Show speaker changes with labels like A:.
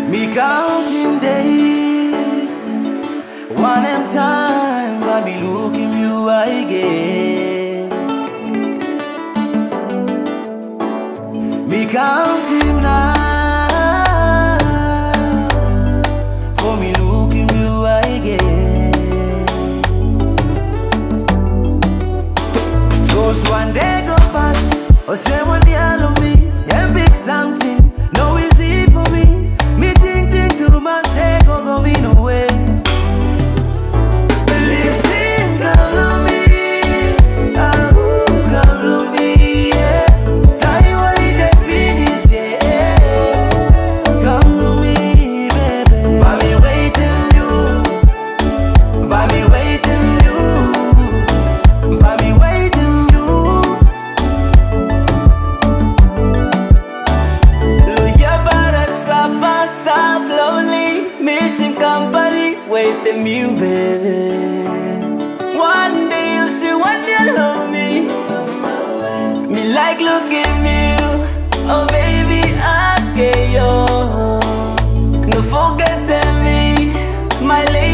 A: Me counting days, one them time, I be looking you again. Me counting nights, for me looking you again. Cause one day go pass, or say one day I love me, and big something, no easy for me. Me think to myself, go be no way. Listen, come to me, come to me, yeah. Time only the finish, yeah. Come to me, baby. By me waiting you, by me waiting you, by me waiting you. Look, your body suffer, stop lonely, missing company, waiting you, baby. One day you see, one day you love me. Me like look at me, oh baby, I get you. No forget me, my lady.